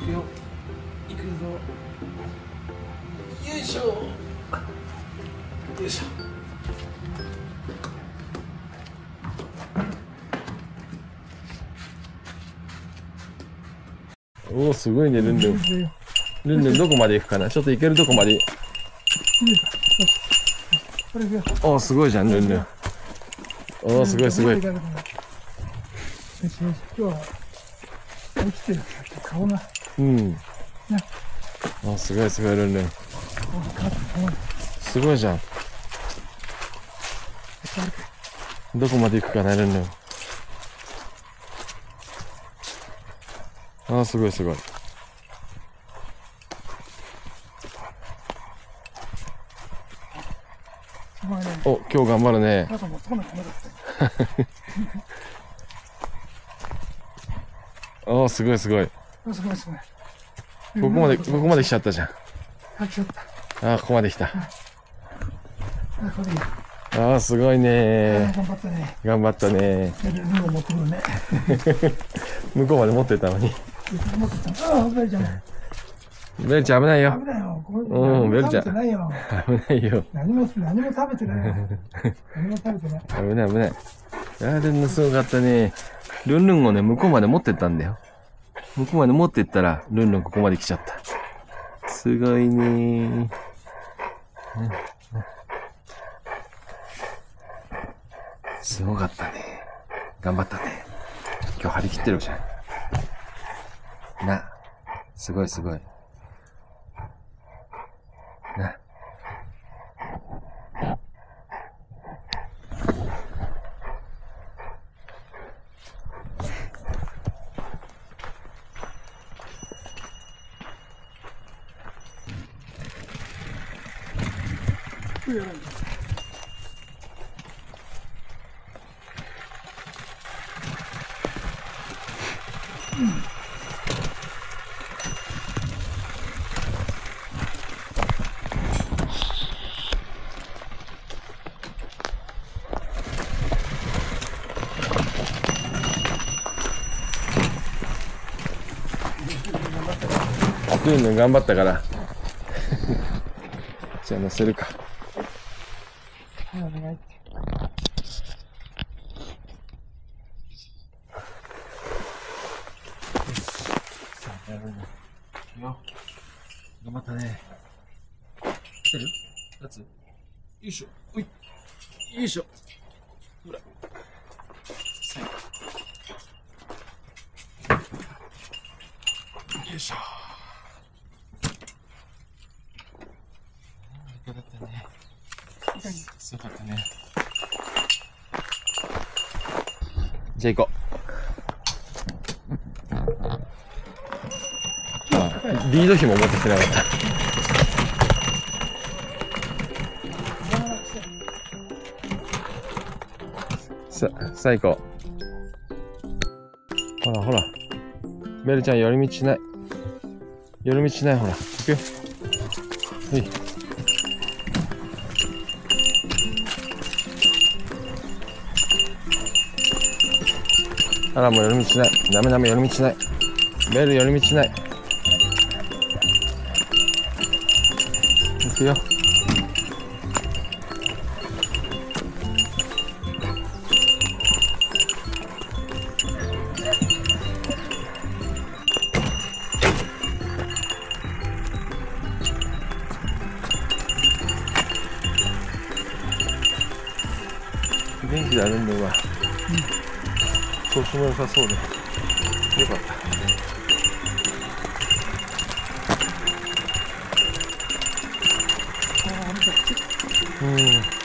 くよ。行くぞ。よいしょ。よいしょ。おお、すごいね、ルンルン。ルンルン、どこまで行くかな。ちょっと行けるとこまで。おお、すごいじゃん、ルンルン。おお、すごいすごい。 よしよし、今日は生きてる顔が。 うん。おお、すごいすごい、ルンルン。すごいじゃん。どこまで行くかな、ルンルン。ああ、すごいすごい。お、今日頑張るね。おお、すごいすごい。 すごいすごい。 ここまで来ちゃったじゃん。ああ、ここまで来た。ああ、すごいね。 頑張ったね。 頑張ったね。向こうまで持ってたのに。ベルちゃん危ないよ。うん、ベルちゃん。危ないよ。 何も食べてないよ。何も食べてない。 危ない危ない。ルンルンすごかったね。ルンルンをね、向こうまで持ってったんだよ。向こうまで持ってったら、ルンルンここまで来ちゃった。すごいね。すごかったね。頑張ったね。今日張り切ってるじゃん。な。すごいすごい。な。ルンルン頑張ったから。じゃあ乗せるか。 お願い。 よ。頑張ったね。来てる？立つ？よいしょ。おい。よいしょ。ほら。最後。よいしょ。よかったね。すごかったね。じゃあ行こう。あ、リード紐持ってきてなかった。さあ行こう。ほらほら。ベルちゃん寄り道しない。寄り道しない、ほら。行くよ。はい。あら、もう寄り道しない。ダメダメ、寄り道しない。ベル寄り道しない。行くよ。元気だ、ルンルンは。調子も良さそうで。よかった。うん。